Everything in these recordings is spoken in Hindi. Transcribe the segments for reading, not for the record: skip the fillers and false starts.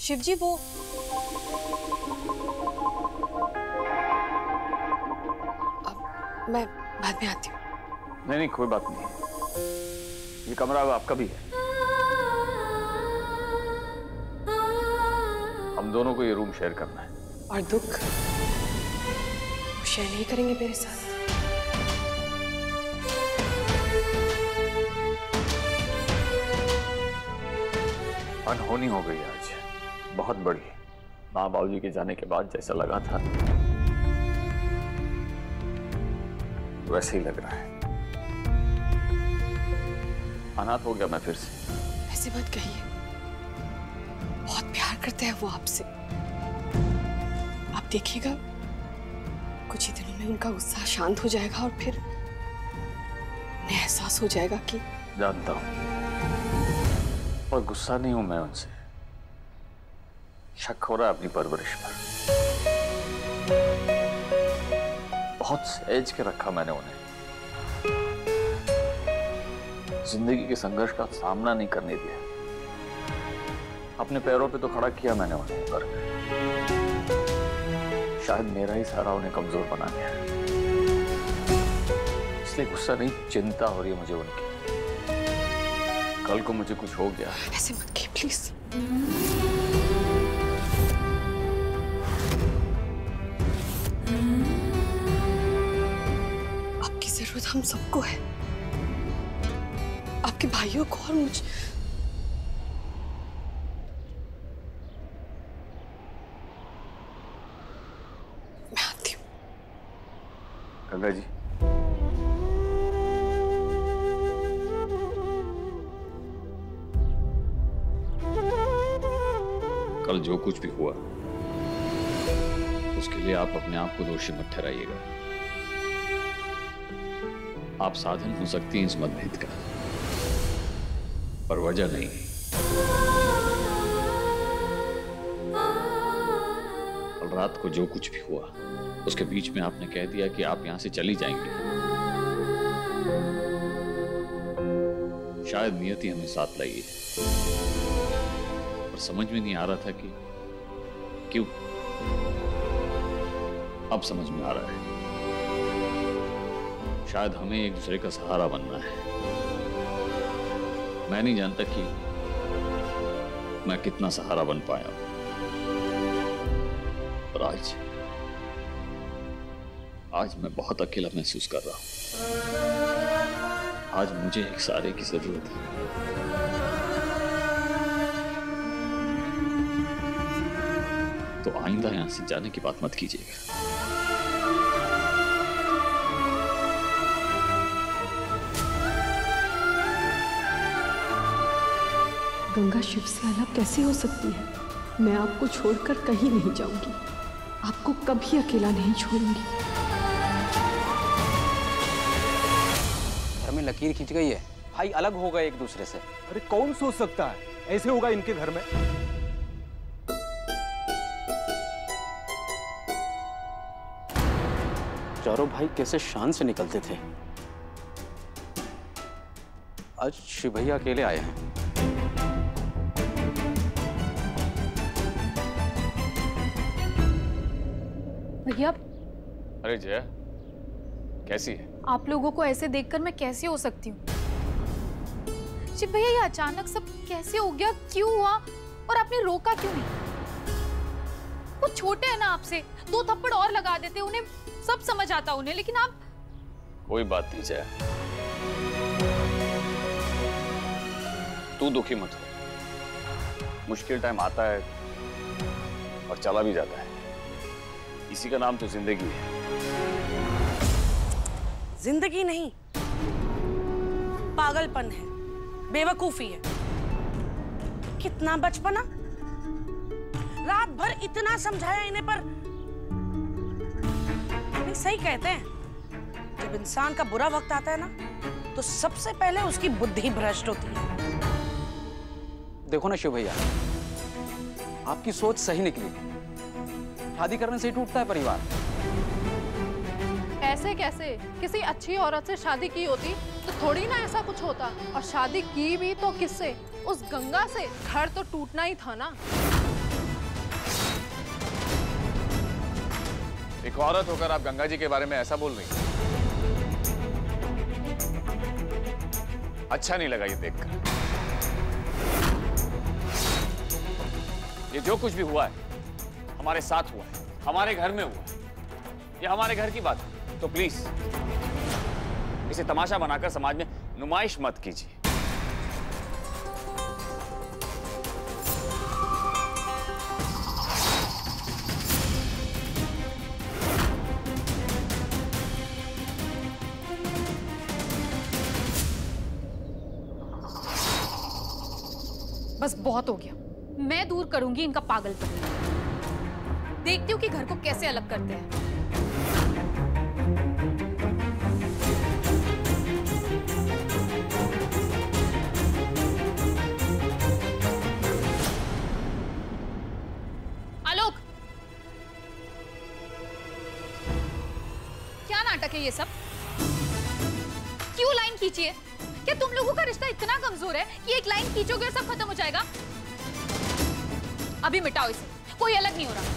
शिवजी वो मैं बाद में आती हूँ। नहीं कोई बात नहीं, ये कमरा अब आपका भी है। हम दोनों को ये रूम शेयर करना है। और दुख शेयर नहीं करेंगे मेरे साथ? अनहोनी हो गई आज, बहुत बड़ी। माँ बाबूजी के जाने के बाद जैसा लगा था वैसे ही लग रहा है। अनाथ हो गया मैं फिर से। ऐसे मत कहिए, बहुत प्यार करते हैं वो आपसे। आप देखिएगा कुछ ही दिनों में उनका गुस्सा शांत हो जाएगा और फिर उन्हें एहसास हो जाएगा कि जानता हूं, और गुस्सा नहीं हूं मैं उनसे, शक हो रहा है अपनी परवरिश पर। बहुत सहज के रखा मैंने उन्हें, जिंदगी के संघर्ष का सामना नहीं करने दिया। अपने पैरों पे तो खड़ा किया मैंने उन्हें, पर शायद मेरा ही सहारा उन्हें कमजोर बना गया। इसलिए गुस्सा नहीं, चिंता हो रही है मुझे उनकी। कल को मुझे कुछ हो गया। ऐसे मत कहिए प्लीज। आपकी जरूरत हम सबको है, आपके भाइयों को और मुझे। मैं आती हूँ। गंगा जी, कल जो कुछ भी हुआ उसके लिए आप अपने आप को दोषी मत ठहराइएगा। आप साधन हो सकती हैं इस मतभेद का, पर वजह नहीं। कल रात को जो कुछ भी हुआ उसके बीच में आपने कह दिया कि आप यहां से चली जाएंगे। शायद नियति हमें साथ लाई है, पर समझ में नहीं आ रहा था कि क्यों। अब समझ में आ रहा है, शायद हमें एक दूसरे का सहारा बनना है। मैं नहीं जानता कि मैं कितना सहारा बन पाया हूं, पर आज मैं बहुत अकेला महसूस कर रहा हूं। आज मुझे एक सहारे की जरूरत है। तो आइंदा यहां से जाने की बात मत कीजिएगा। गंगा शिव से अलग कैसे हो सकती है? मैं आपको छोड़कर कहीं नहीं जाऊंगी, आपको कभी अकेला नहीं छोड़ूंगी। घर में लकीर खिंच गई है, भाई अलग हो गए एक दूसरे से। अरे कौन सोच सकता है ऐसे होगा इनके घर में? चारों भाई कैसे शान से निकलते थे, आज शिव भैया अकेले आए हैं। भैया। अरे जया, कैसी है? आप लोगों को ऐसे देखकर मैं कैसी हो सकती हूँ? शिव भैया ये अचानक सब कैसे हो गया, क्यों हुआ, और आपने रोका क्यों नहीं? वो छोटे हैं ना आपसे, 2 थप्पड़ और लगा देते, उन्हें सब समझ आता उन्हें, लेकिन आप। कोई बात नहीं जया, तू दुखी मत हो। मुश्किल टाइम आता है और चला भी जाता है, इसी का नाम तो जिंदगी है। जिंदगी नहीं, पागलपन है, बेवकूफी है। कितना बचपना, रात भर इतना समझाया इन्हें, पर नहीं, सही कहते हैं जब इंसान का बुरा वक्त आता है ना तो सबसे पहले उसकी बुद्धि भ्रष्ट होती है। देखो ना शिव भैया, आपकी सोच सही निकली। शादी करने से ही टूटता है परिवार। ऐसे कैसे? किसी अच्छी औरत से शादी की होती तो थोड़ी ना ऐसा कुछ होता, और शादी की भी तो किससे? उस गंगा से। घर तो टूटना ही था ना। एक औरत होकर आप गंगा जी के बारे में ऐसा बोल रही हैं। अच्छा नहीं लगा ये देखकर। ये जो कुछ भी हुआ है हमारे साथ हुआ है, हमारे घर में हुआ है, ये हमारे घर की बात है। तो प्लीज इसे तमाशा बनाकर समाज में नुमाइश मत कीजिए। बस बहुत हो गया। मैं दूर करूंगी इनका पागलपन। देखती हूँ कि घर को कैसे अलग करते हैं। आलोक, क्या नाटक है ये सब? क्यों लाइन खींची है? क्या तुम लोगों का रिश्ता इतना कमजोर है कि एक लाइन खींचोगे और सब खत्म हो जाएगा? अभी मिटाओ इसे, कोई अलग नहीं हो रहा।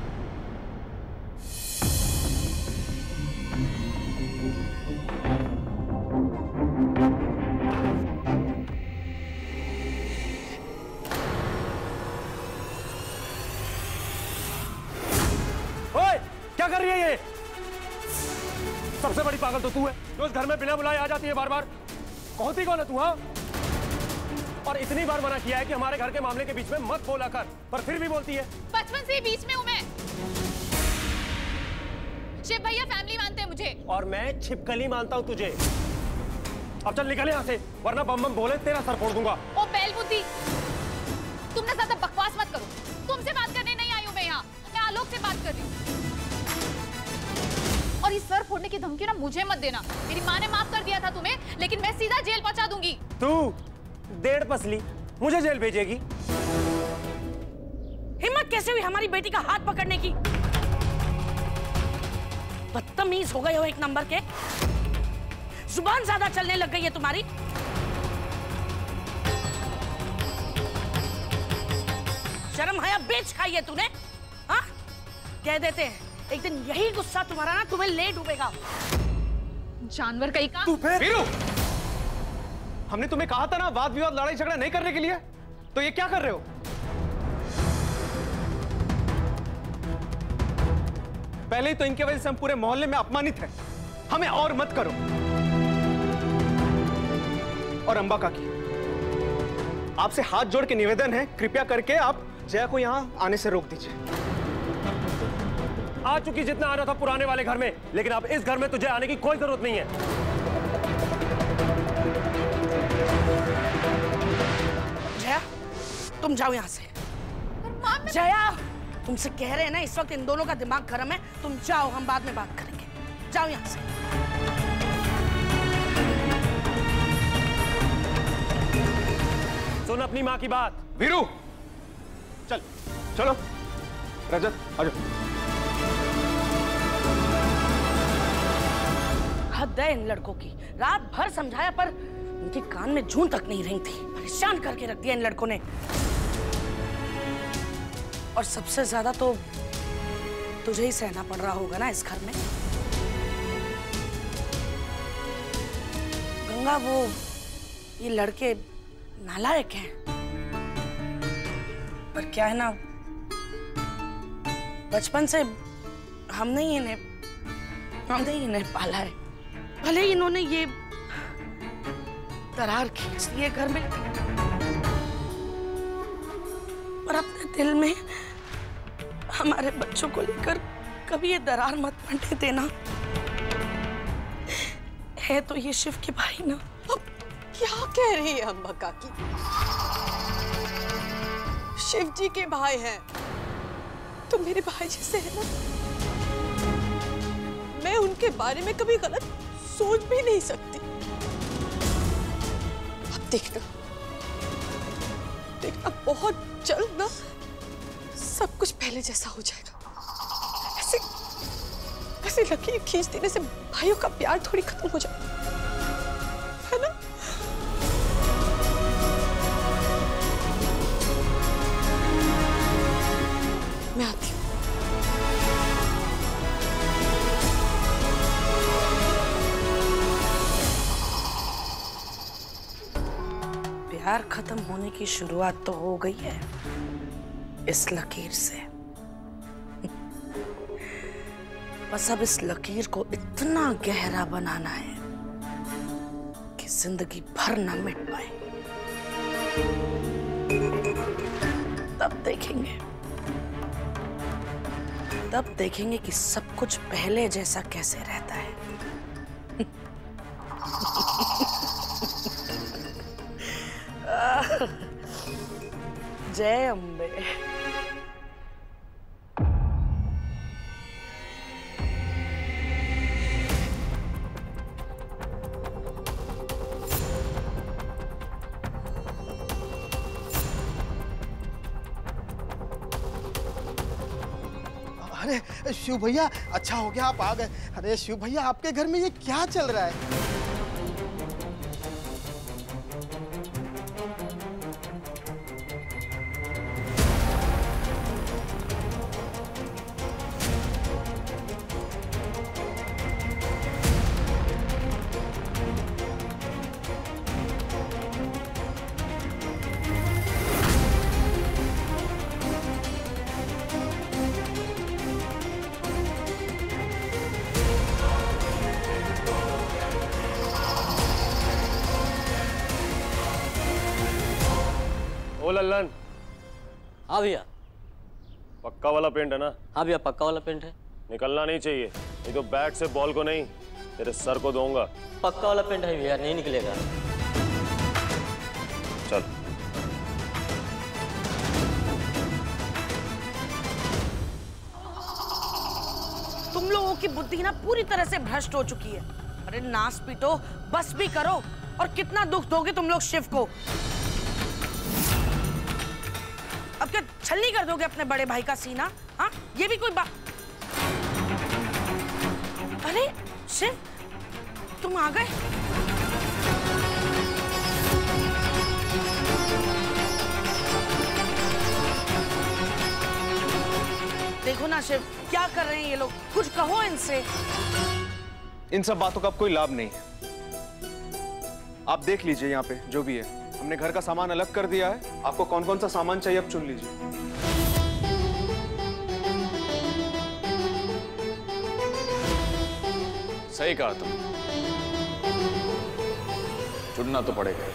ओए, क्या कर रही है ये? सबसे बड़ी पागल तो तू है जो इस घर में बिना बुलाए आ जाती है बार बार। कहती कौन है तू? हाँ, और इतनी बार मना किया है कि हमारे घर के मामले के बीच में मत बोला कर, पर फिर भी बोलती है। बचपन से ही बीच में हूं मैं। शिव भैया फैमिली मानते हैं मुझे। और मैं छिपकली मानता हूँ तुझे। अब चल निकल यहाँ से, वरना बम बम बोले तेरा सर फोड़ दूंगा। ओ बैलबुद्धि, तुमने ज्यादा बकवास मत करो। तुमसे बात करने नहीं आई हूं मैं यहाँ, मैं आलोक से बात कर रही हूँ। और इस सर फोड़ने की धमकी ना मुझे मत देना। मेरी माँ ने माफ कर दिया था तुम्हें, लेकिन मैं सीधा जेल पहुंचा दूंगी। तू डेढ़ पसली मुझे जेल भेजेगी? हिम्मत कैसे हुई हमारी बेटी का हाथ पकड़ने की? बदतमीज हो गए हो एक नंबर के। जुबान ज्यादा चलने लग गई है तुम्हारी। शर्म हया बेच खाई है तूने? हाँ, कह देते हैं एक दिन यही गुस्सा तुम्हारा ना तुम्हें ले डूबेगा। जानवर कहीं का। तू फिर? वीरू, हमने तुम्हें कहा था ना वाद विवाद लड़ाई झगड़ा नहीं करने के लिए, तो ये क्या कर रहे हो? पहले ही तो इनकी वजह से हम पूरे मोहल्ले में अपमानित हैं। हमें और मत करो। और अंबा काकी, आपसे हाथ जोड़ के निवेदन है, कृपया करके आप जया को यहां आने से रोक दीजिए। आ चुकी जितना आना था पुराने वाले घर में, लेकिन अब इस घर में तुझे आने की कोई जरूरत नहीं है। जया, तुम जाओ यहां से। जया, तुमसे कह रहे हैं ना, इस वक्त इन दोनों का दिमाग गर्म है। तुम जाओ, हम बाद में बात करेंगे। जाओ यहां से। सुन अपनी माँ की बात। वीरू, चल चलो। रजत, आजो। हद है इन लड़कों की। रात भर समझाया पर उनके कान में जूं तक नहीं रही थी। परेशान करके रख दिया इन लड़कों ने। और सबसे ज्यादा तो तुझे ही सहना पड़ रहा होगा ना इस घर में। गंगा, वो ये लड़के नालायक हैं, पर क्या है ना, बचपन से हमने ही इन्हें पाला है। भले ही इन्होंने ये दरार खींच दी है घर में, पर अपने दिल में हमारे बच्चों को लेकर कभी ये दरार मत पड़ने देना। है तो ये शिव के भाई ना। अब क्या कह रही है अम्मा काकी? शिव जी के भाई हैं तो मेरे भाई जैसे है ना। मैं उनके बारे में कभी गलत सोच भी नहीं सकती। अब देखना बहुत जल्द ना सब कुछ पहले जैसा हो जाएगा। ऐसे लकीर खींच देने से भाइयों का प्यार थोड़ी खत्म हो जाएगा, है ना? मैं आती हूँ। प्यार खत्म होने की शुरुआत तो हो गई है इस लकीर से। बस अब इस लकीर को इतना गहरा बनाना है कि जिंदगी भर ना मिट पाए। तब देखेंगे कि सब कुछ पहले जैसा कैसे रहता है। जय अम्बे। अरे शिव भैया, अच्छा हो गया आप आ गए। अरे शिव भैया, आपके घर में ये क्या चल रहा है? ओ लल्लन। हाँ भैया। पक्का वाला पेंट है ना? हाँ भैया, पक्का वाला पेंट है। निकलना नहीं चाहिए, नहीं तो बैट से बॉल को नहीं, तेरे सर को दूंगा। पक्का वाला पेंट है भैया, नहीं निकलेगा। चल। तुम लोगों की बुद्धि ना पूरी तरह से भ्रष्ट हो चुकी है। अरे नाच पीटो, बस भी करो। और कितना दुख दोगे तुम लोग शिव को? अब क्या छलनी कर दोगे अपने बड़े भाई का सीना? हाँ, ये भी कोई बात? अरे शिव, तुम आ गए। देखो ना शिव, क्या कर रहे हैं ये लोग? कुछ कहो इनसे। इन सब बातों का अब कोई लाभ नहीं है। आप देख लीजिए यहाँ पे जो भी है, हमने घर का सामान अलग कर दिया है। आपको कौन कौन सा सामान चाहिए आप चुन लीजिए। सही कहा तुम, चुनना तो पड़ेगा।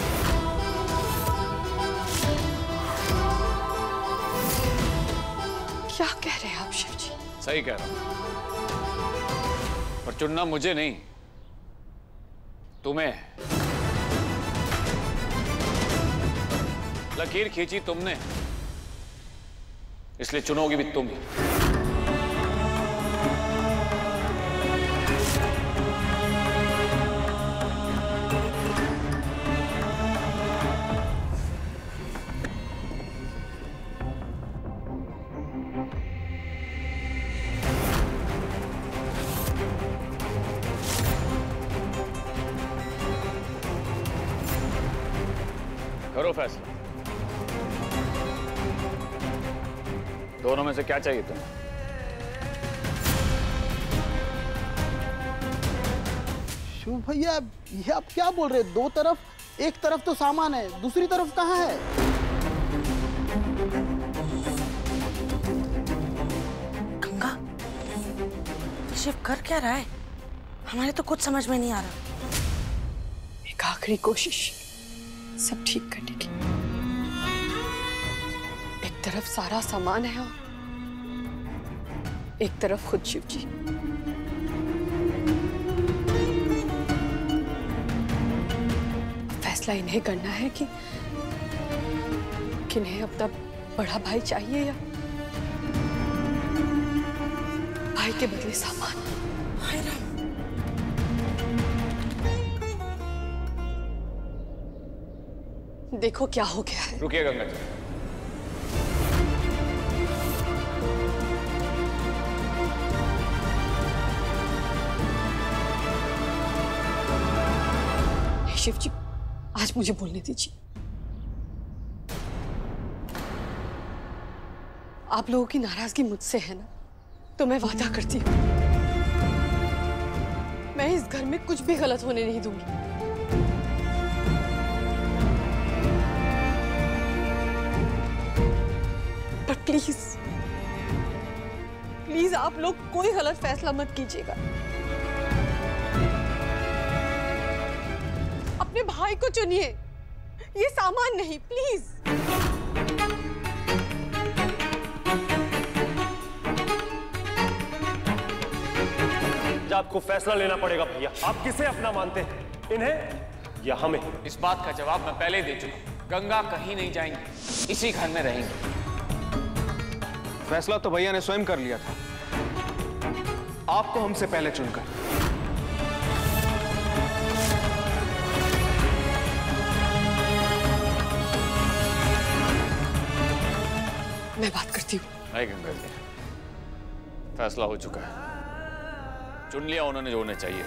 क्या कह रहे हैं आप शिव जी? सही कह रहा हूं, पर चुनना मुझे नहीं, तुम्हें। लकीर खींची तुमने, इसलिए चुनोगी भी तुम ही। करो फैसला, दोनों में से क्या चाहिए तुम्हें? शिव भैया, ये आप क्या बोल रहे हैं? दो तरफ, एक तरफ तो सामान है, दूसरी तरफ कहाँ है? गंगा, शिव कर क्या रहा है? हमारे तो कुछ समझ में नहीं आ रहा। एक आखिरी कोशिश सब ठीक करने की। एक तरफ सारा सामान है और एक तरफ खुद शिव जी। फैसला इन्हें करना है कि किन्हें अपना बड़ा भाई चाहिए या भाई के बदले सामान। देखो क्या हो गया है। रुकिए गंगा जी, शिव जी, आज मुझे बोलने दीजिए। आप लोगों की नाराजगी मुझसे है ना, तो मैं वादा करती हूँ मैं इस घर में कुछ भी गलत होने नहीं दूंगी। प्लीज प्लीज आप लोग कोई गलत फैसला मत कीजिएगा। अपने भाई को चुनिए, ये सामान नहीं, प्लीज। आपको फैसला लेना पड़ेगा भैया। आप किसे अपना मानते हैं, इन्हें या हमें? इस बात का जवाब मैं पहले दे चुका हूं। गंगा कहीं नहीं जाएंगी, इसी घर में रहेंगी। फैसला तो भैया ने स्वयं कर लिया था, आपको हमसे पहले चुनकर। मैं बात करती हूँ। नहीं गंगा जी, फैसला हो चुका है। चुन लिया उन्होंने जो उन्हें चाहिए।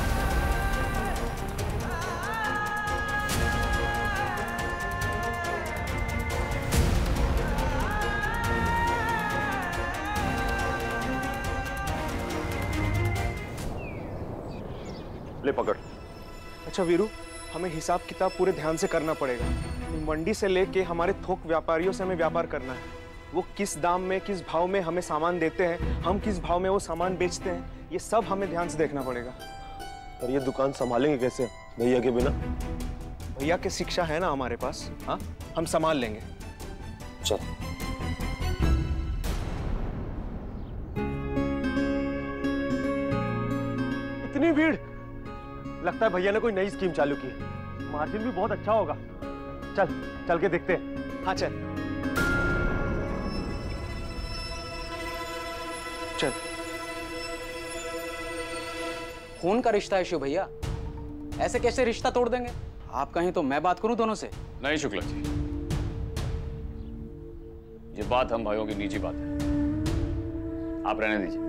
ले पकड़। अच्छा वीरू, हमें हिसाब किताब पूरे ध्यान से करना पड़ेगा। मंडी से लेके हमारे थोक व्यापारियों से हमें व्यापार करना है। वो किस दाम में, किस भाव में हमें सामान देते हैं, हम किस भाव में वो सामान बेचते हैं, ये सब हमें ध्यान से देखना पड़ेगा। और ये दुकान संभालेंगे कैसे भैया के बिना? भैया की शिक्षा है ना हमारे पास, हाँ, हम संभाल लेंगे। चल। इतनी भीड़, लगता है भैया ने कोई नई स्कीम चालू की है। मार्जिन भी बहुत अच्छा होगा। चल चल के देखते हैं। हाँ चल चल। खून का रिश्ता है शिव भैया, ऐसे कैसे रिश्ता तोड़ देंगे? आप कहीं तो मैं बात करूं दोनों से। नहीं शुक्ला जी, ये बात हम भाइयों की निजी बात है, आप रहने दीजिए।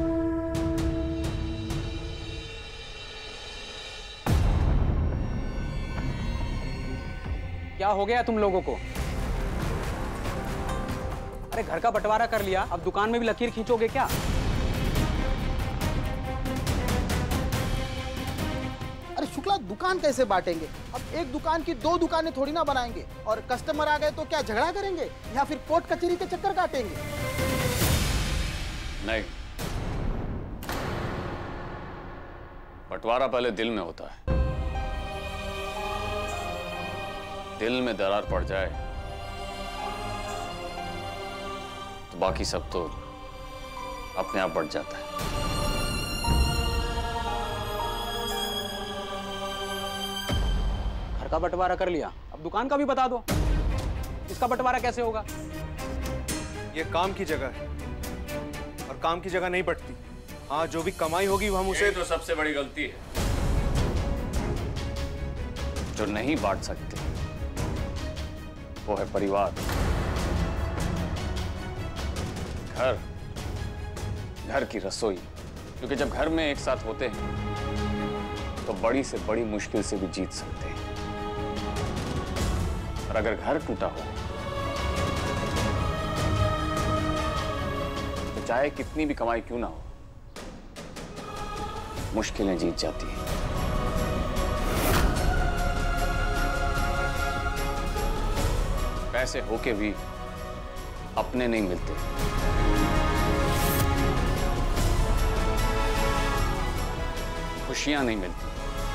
क्या हो गया तुम लोगों को? अरे घर का बंटवारा कर लिया, अब दुकान में भी लकीर खींचोगे क्या? अरे शुक्ला, दुकान कैसे बांटेंगे? अब एक दुकान की दो दुकानें थोड़ी ना बनाएंगे। और कस्टमर आ गए तो क्या झगड़ा करेंगे या फिर कोर्ट कचहरी के चक्कर काटेंगे? नहीं, बंटवारा पहले दिल में होता है। दिल में दरार पड़ जाए तो बाकी सब तो अपने आप बढ़ जाता है। घर का बंटवारा कर लिया, अब दुकान का भी बता दो। इसका बंटवारा कैसे होगा? ये काम की जगह है और काम की जगह नहीं बढ़ती। हाँ, जो भी कमाई होगी वो हम उसे। तो सबसे बड़ी गलती है जो नहीं बांट सकते, वो है परिवार। घर की रसोई, क्योंकि जब घर में एक साथ होते हैं तो बड़ी से बड़ी मुश्किल से भी जीत सकते हैं। और अगर घर टूटा हो तो चाहे कितनी भी कमाई क्यों ना हो, मुश्किलें जीत जाती हैं। पैसे होके भी अपने नहीं मिलते। खुशियां नहीं मिलती,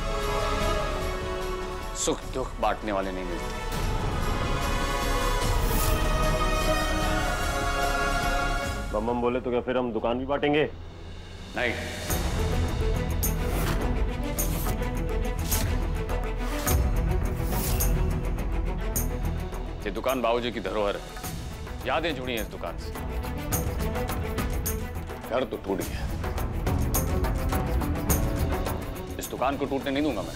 सुख दुख बांटने वाले नहीं मिलते। बम बोले तो क्या फिर हम दुकान भी बांटेंगे? नहीं, ये दुकान बाबूजी की धरोहर है, यादें जुड़ी हैं इस दुकान से। घर तो टूट गया, इस दुकान को टूटने नहीं दूंगा मैं।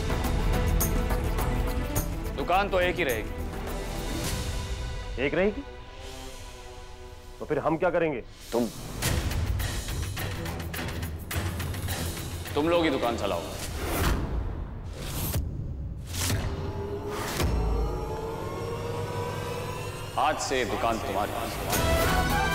दुकान तो एक ही रहेगी। एक रहेगी? तो फिर हम क्या करेंगे? तुम लोग ही दुकान चलाओगे। आज से दुकान तुम्हारी।